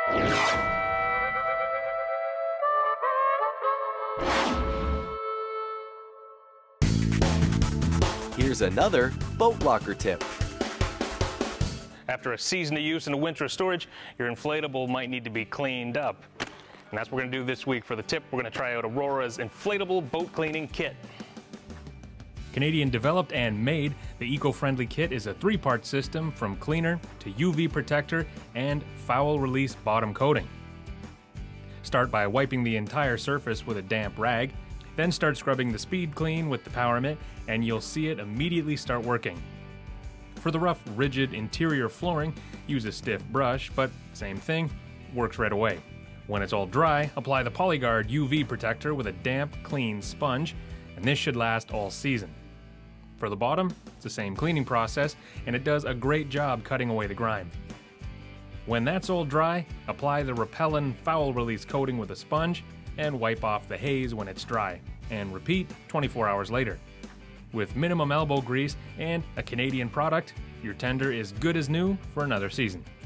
Here's another boat locker tip. After a season of use and a winter of storage, your inflatable might need to be cleaned up. And that's what we're going to do this week. For the tip, we're going to try out Aurora's inflatable boat cleaning kit. Canadian developed and made, the eco-friendly kit is a 3-part system from cleaner to UV protector and foul release bottom coating. Start by wiping the entire surface with a damp rag, then start scrubbing the speed clean with the power mitt, and you'll see it immediately start working. For the rough, rigid interior flooring, use a stiff brush, but same thing, works right away. When it's all dry, apply the PolyGuard UV protector with a damp, clean sponge, and this should last all season. For the bottom, it's the same cleaning process, and it does a great job cutting away the grime. When that's all dry, apply the repellent foul release coating with a sponge and wipe off the haze when it's dry, and repeat 24 hours later. With minimum elbow grease and a Canadian product, your tender is good as new for another season.